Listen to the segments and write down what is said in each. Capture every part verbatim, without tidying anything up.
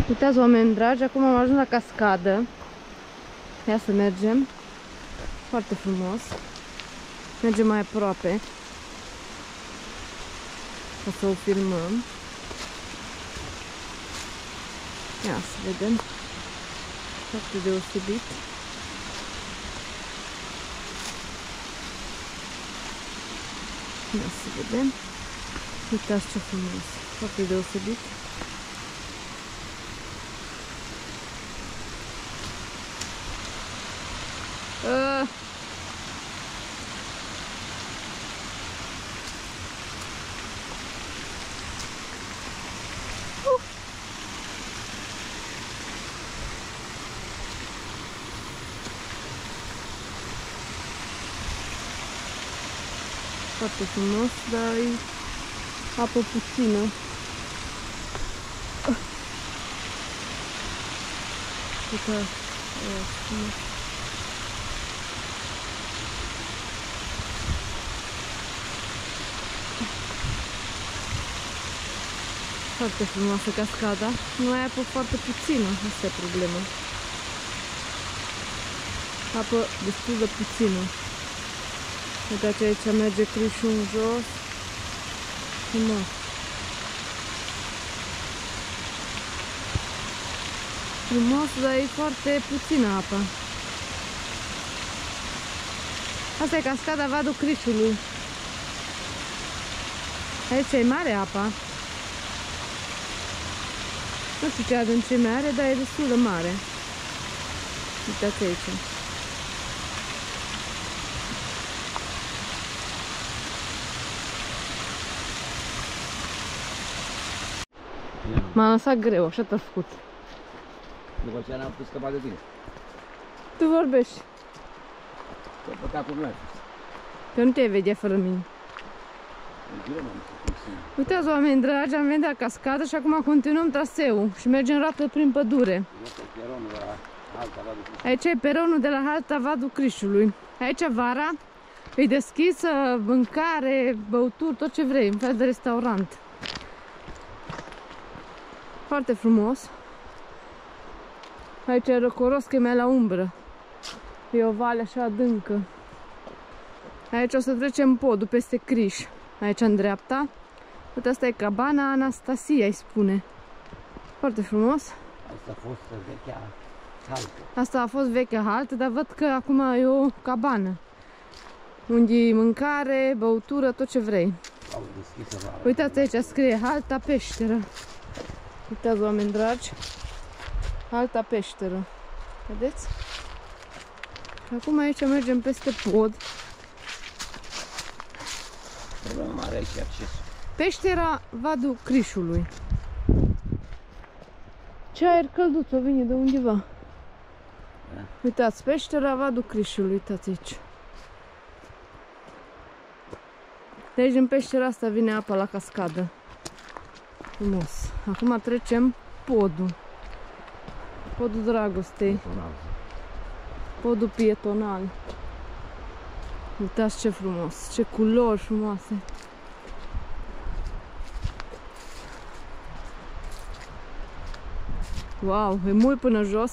Uitați, oameni dragi, acum am ajuns la cascadă. Ia să mergem. Foarte frumos. Mergem mai aproape. O să o filmăm. Ia să vedem. Foarte deosebit. Ia să vedem. Uitați ce frumos. Foarte deosebit. Uh. Uh. Foarte frumos, dar e apă puțină. Uh. Uitați, frumos. Foarte frumoasă cascada, numai apă foarte puțină, asta e problema. Apă destul de puțină. Uitați, aici merge crișul în jos. Frumos. Frumos, dar e foarte puțină apă. Asta e cascada Vadul Crișului. Aici e mare apa. Nu știu ce adâncime are, dar e destul de mare. Uitați aici. M-a lăsat greu, așa te-a făcut. După ce n-am pus scăpat de tine. Tu vorbești. Că păcat cum n-ai fost. Că nu te vedea fără mine. Uitați, oameni dragi, am venit la cascadă și acum continuăm traseul și mergem rapid prin pădure. Aici e peronul de la halta Vadul Crișului. Aici vara e deschisă, mâncare, băuturi, tot ce vrei, un fel de restaurant. Foarte frumos. Aici e răcoros că e mai la umbră. E o vale așa adâncă. Aici o să trecem podul peste Criș. Aici în dreapta. Uite, asta e cabana Anastasia, îi spune. Foarte frumos. Asta a fost vechea haltă. Asta a fost vechea haltă, dar văd că acum e o cabană. Unde e mâncare, băutură, tot ce vrei. Au deschis-o vara. Uitați, aici scrie Halta Peșteră. Uitați, oameni dragi. Halta Peșteră. Vedeți? Și acum aici mergem peste pod. Problema mare aici accesul. Peștera Vadul Crișului. Ce aer călduț o vine de undeva. Da. Uitați, peștera Vadul Crișului, uitați aici. De aici în peștera asta vine apa la cascadă. Frumos. Acum trecem podul. Podul dragostei. Podul pietonal. Uitați ce frumos, ce culori frumoase. Wow, e mult până jos.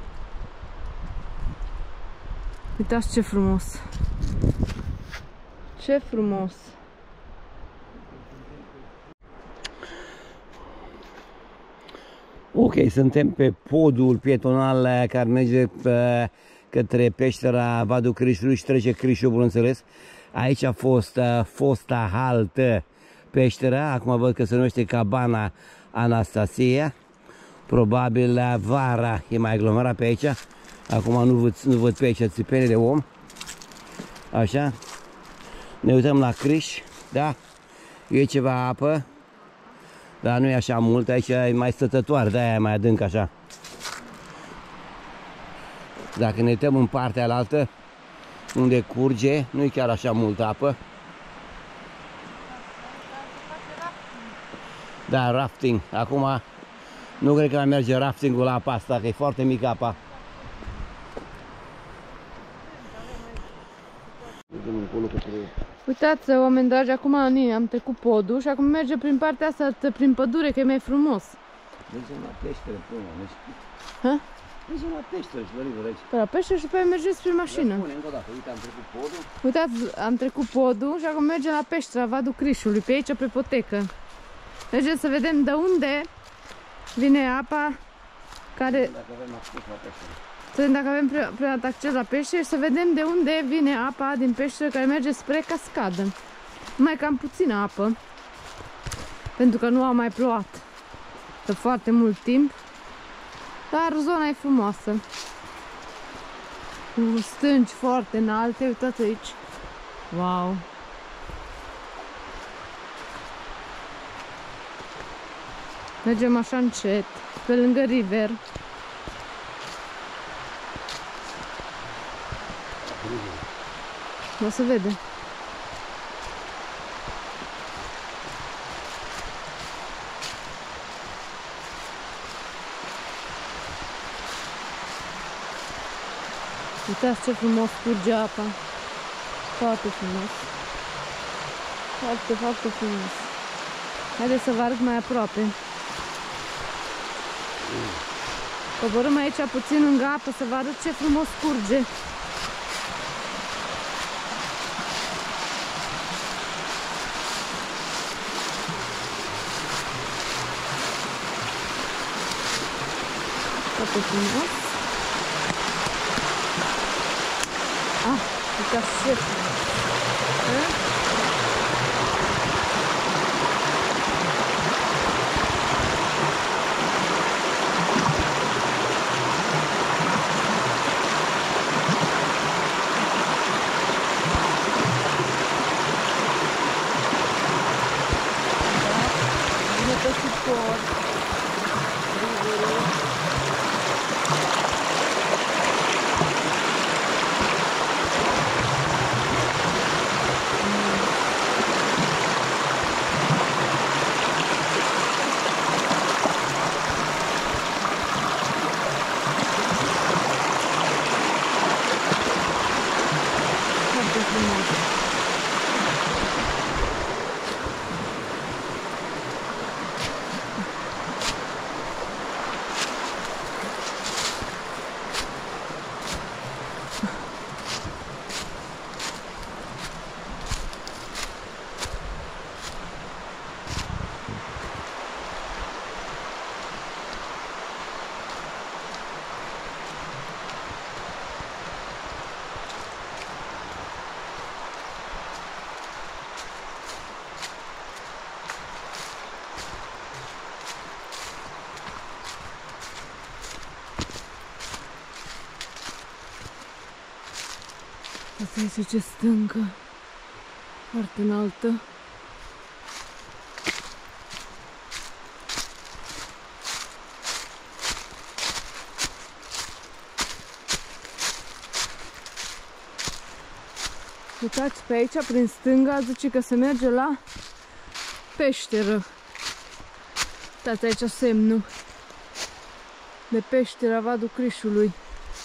Uitați ce frumos. Ce frumos. Ok, suntem pe podul pietonal care merge pe, către peștera Vadul Crișului și trece Crișul, bineînțeles. Aici a fost uh, fosta haltă peștera, acum văd că se numește cabana Anastasia. Probabil la vara e mai aglomerat pe aici. Acum nu văd, nu văd pe aici țipene de om. Așa. Ne uităm la Criș, da? E ceva apă. Dar nu e așa mult, aici e mai stătătoare, de-aia e mai adânc așa. Dacă ne uităm în partea alaltă, unde curge, nu e chiar așa multă apă. Da, rafting. Acum nu cred că mai merge raftingul la apa asta, că e foarte mică apa. Uitați, oameni dragi, acum am trecut podul și acum merge prin partea asta, prin pădure, că e mai frumos. Mergem la peșteră până, nu știu. Ha? Mergem la peșteră și la river aici. Pe la peșteră și pe aia mergem spre mașină. Spune încă o dată, uite, am trecut podul. Uitați, am trecut podul și acum mergem la peștera Vadul Crișului, pe aici, pe potecă. Mergem să vedem de unde vine apa care... Dacă avem acces la peșteră. Să vedem dacă avem primat acces la peșteră și să vedem de unde vine apa din peșteră care merge spre cascadă. Mai cam puțină apă, pentru că nu a mai plouat de foarte mult timp, dar zona e frumoasă. Cu stânci foarte înalte, uitați aici. Wow! Mergem așa încet, pe lângă river. O să vede. Uitați ce frumos curge apa. Foarte frumos. Foarte, foarte frumos. Haideți să vă arăt mai aproape. Coborâm aici puțin lângă apă să vă arăt ce frumos curge. Foarte frumos. Ah, uitați ce frumos. Vine pe suport. Asta este ce stâncă, foarte înaltă. Uitați pe aici, prin stânga, zice că se merge la peșteră. Uitați aici semnul de peștera Vadul Crișului.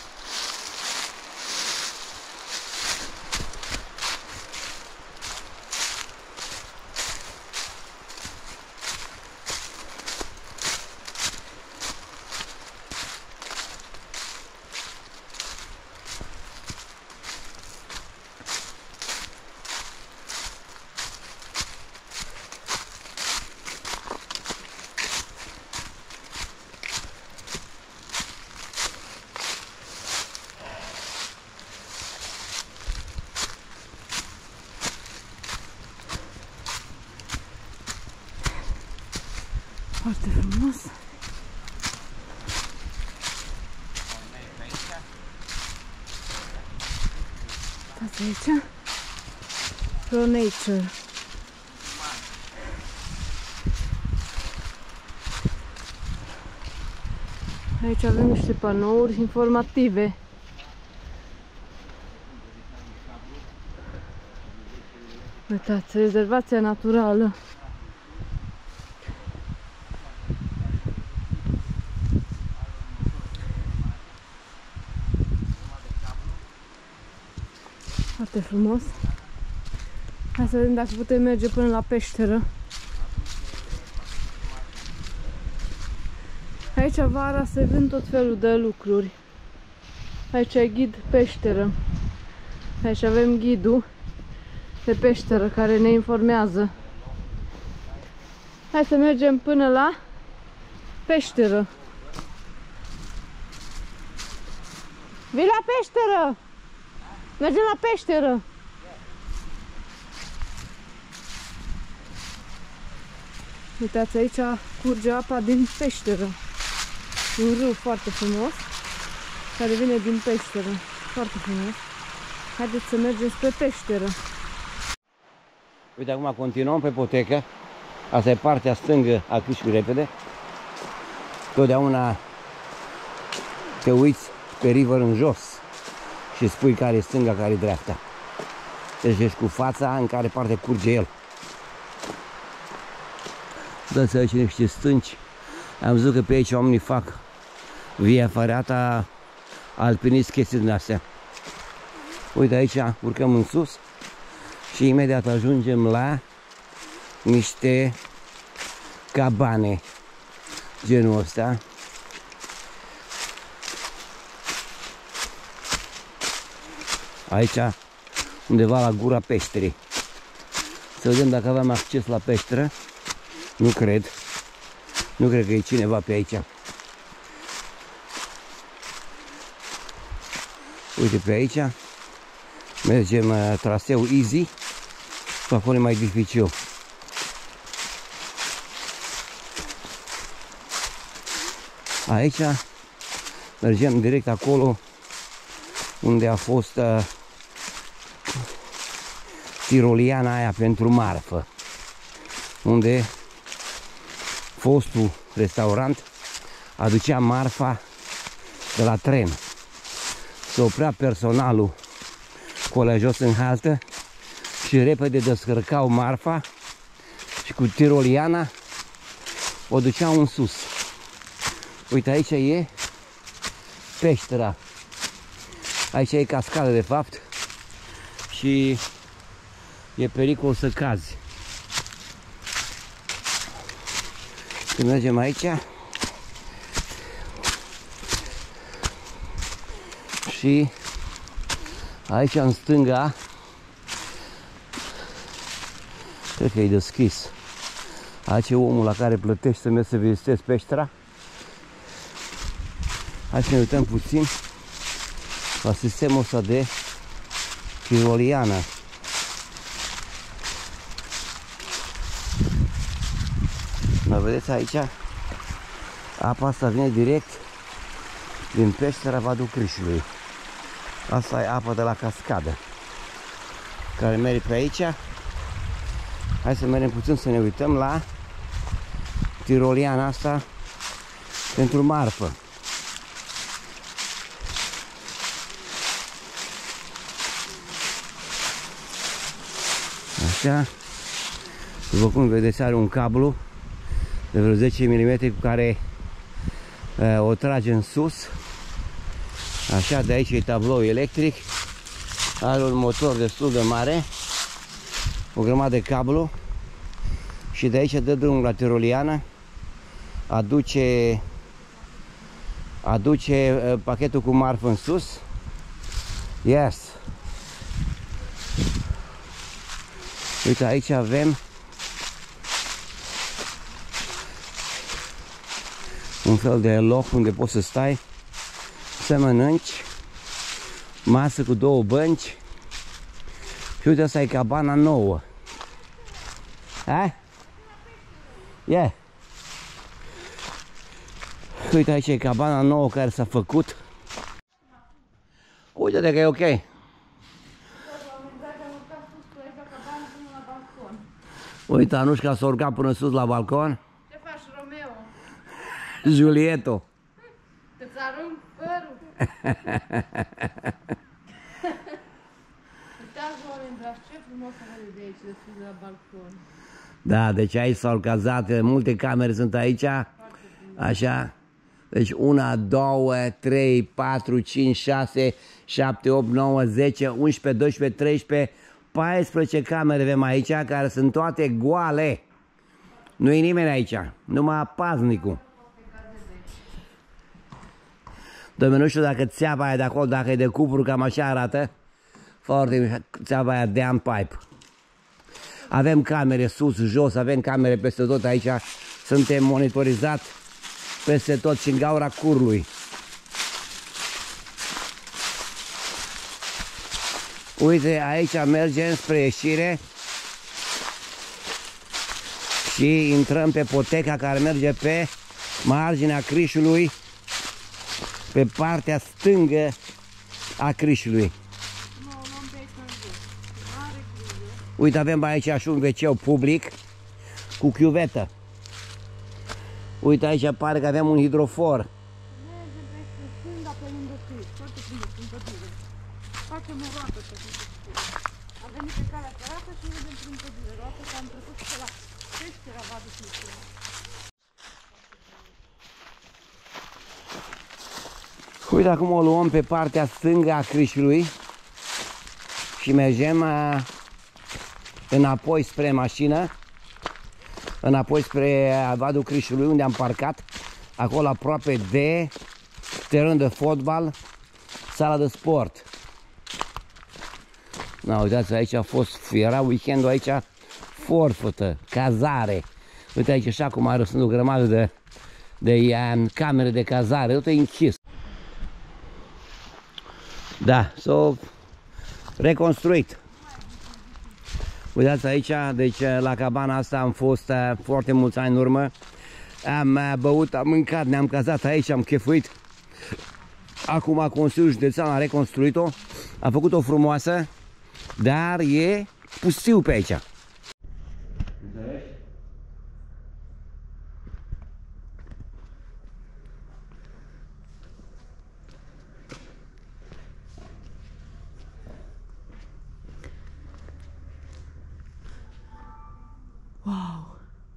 Foarte frumos. Uitați aici. Pro Nature. Aici avem niște panouri informative. Uitați, rezervația naturală. Foarte frumos. Hai să vedem dacă putem merge până la peșteră. Aici vara se vând tot felul de lucruri. Aici e ghid peșteră. Aici avem ghidul de peșteră care ne informează. Hai să mergem până la peșteră. Vii la peșteră! Mergem la peșteră! Uitați, aici curge apa din peșteră. Un râu foarte frumos care vine din peșteră. Foarte frumos. Haideți să mergem spre peșteră. Uite, acum continuăm pe potecă. Asta e partea stângă a Crișului Repede. Totdeauna te uiți pe river în jos și spui care e stânga, care e dreapta. Deci ești cu fața în care parte curge el. Dați aici niște stânci. Am văzut că pe aici oamenii fac via ferata, alpinist, chestii din astea. Uite, aici urcăm în sus și imediat ajungem la niște cabane genul ăsta. Aici, undeva la gura peșterii. Să vedem dacă avem acces la peșteră. Nu cred. Nu cred că e cineva pe aici. Uite, pe aici mergem uh, traseu easy. Pe acolo e mai dificil. Aici mergem direct acolo unde a fost uh, tiroliana aia pentru marfă, unde fostul restaurant aducea marfa de la tren. Se oprea personalul cu alea jos în haltă și repede descărcau marfa și cu tiroliana o duceau în sus. Uite, aici e peștera. Aici e cascadă, de fapt, și e pericol să cazi. Când mergem aici și aici în stânga, cred că e deschis. Aici e omul la care plătești să mergi să vizitezi peștera. Hai să ne uităm puțin la sistemul ăsta de tiroliană. Mă vedeți aici? Apa asta vine direct din peștera Vadul Crișului. Asta e apa de la cascadă care merge pe aici. Hai să mergem puțin să ne uităm la tiroliana asta pentru marfă. Așa. După cum vedeți, are un cablu de vreo zece milimetri cu care uh, o trage în sus. Așa, de aici e tablou electric. Are un motor destul de mare, o grămadă de cablu și de aici dă drumul la tiroliană. Aduce aduce uh, pachetul cu marfă în sus. Yes. Uite, aici avem un fel de loc unde poți să stai, să mănânci, masă cu două bănci. Și uite, asta e cabana nouă. Ha? Yeah. Uite, aici e cabana nouă care s-a făcut. Uite-te că e ok. Uite, Anușca s-a urcat până sus la balcon. Ce faci, Romeo? Julieto. Că-ți arunc părul. Uitați, oameni dragi, ce frumos să vede de aici, de sus de la balcon. Da, deci aici s-au cazat, multe camere sunt aici. Așa. Deci una, două, trei, patru, cinci, șase, șapte, opt, nouă, zece, unsprezece, doisprezece, treisprezece, paisprezece camere avem aici, care sunt toate goale. Nu e nimeni aici, numai paznicul. Dom'le, nu știu dacă țeava aia de acolo, dacă e de cupru, cam așa arată. Foarte țeava aia de pipe. Avem camere sus, jos, avem camere peste tot aici. Suntem monitorizat peste tot și în gaura curului. Uite, aici mergem spre ieșire și intrăm pe poteca care merge pe marginea crișului, pe partea stângă a crișului. Uite, avem aici și un ve ce public cu chiuvetă. Uite, aici pare că avem un hidrofor. Mergem pe stânga pe lângă criș, foarte frumos, în pădure. Facem o roată pe pădure. Am venit pe calea ferată și mergem prin pădure. Roată că am trecut pe la peștera Vadul Crișului. Uite, acum o luăm pe partea stângă a crișului și mergem uh, înapoi spre mașină, înapoi spre Vadul Crișului, unde am parcat, acolo aproape de teren de fotbal, sala de sport. Na, uitați, aici a fost, era weekendul aici, forfătă, cazare. Uite aici așa cum are, sunt o grămadă de, de um, camere de cazare, uite, e închis. Da, s-a reconstruit. Uitați aici, deci la cabana asta am fost uh, foarte mulți ani în urmă. Am uh, băut, am mâncat, ne-am cazat aici, am chefuit. Acum Consiliul Județean a reconstruit-o, a făcut-o frumoasă, dar e pustiu pe aici. Wow!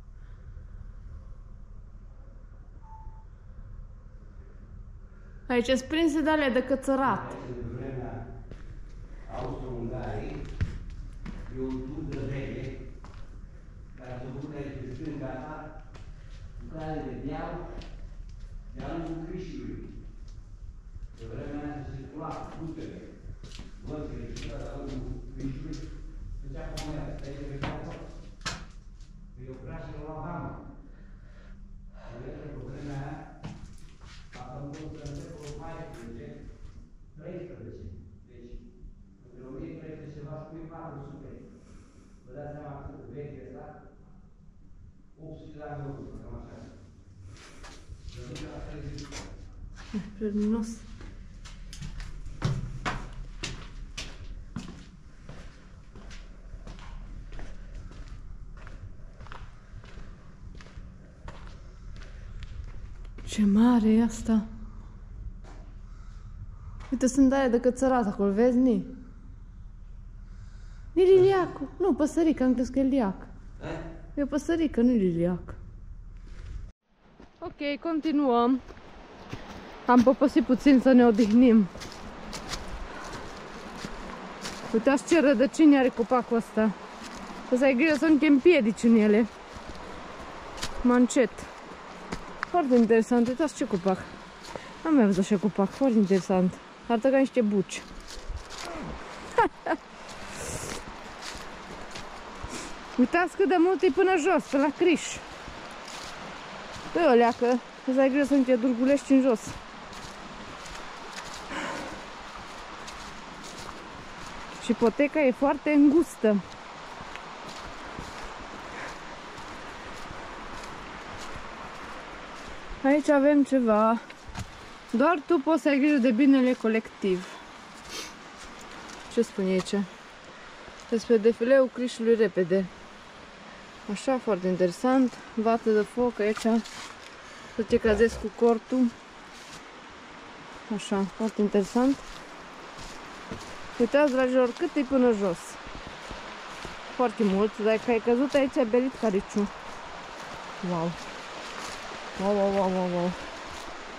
Aici sunt prinse de alea de cățărat. În vremea Austro-Ungariei, e un tur de veche care s-a făcut aici pe stânga ta, cu care de deal, de-a lungul crișului. Pe vremea aia se circula rutele, văzile și de-a lungul crișului, făcea pomea, stai de pe capăt, îi oprea și la hamă. Și vedem că pe vremea aia, a făcut în secolul paisprezece, treisprezece, deci între o mie trei sute ceva și patru sute. Vă dați seama cât de vechi e asta? opt sute de ani în urmă, cam așa. De unde la treizeci. Frumos. Ce mare e asta! Uite, sunt aia de cățărat acolo, vezi, Ni? E liliacul. Nu, păsărică, am crezut că e liliac. E o păsărică, nu e liliac. Ok, continuăm. Am poposit puțin să ne odihnim. Uitați ce rădăcini are copacul ăsta. O să ai grijă să nu te împiedici în ele. Mancet. Foarte interesant, uitați ce copac. Am mai văzut așa copac, foarte interesant. Arată ca niște buci. Uitați cât de mult e până jos, pe la criș. Pe o leacă, o să ai grijă să nu te durgulești în jos. Și poteca e foarte îngustă. Aici avem ceva. Doar tu poți să ai grijă de binele colectiv. Ce spune aici? Despre defileul crișului repede. Așa, foarte interesant. Vată de foc aici. Să te cazezi cu cortul. Așa, foarte interesant. Uitați, dragilor, cât e până jos. Foarte mult. Dacă ai căzut aici, ai berit cariciu. Wow. Wow, wow, wow, wow, wow.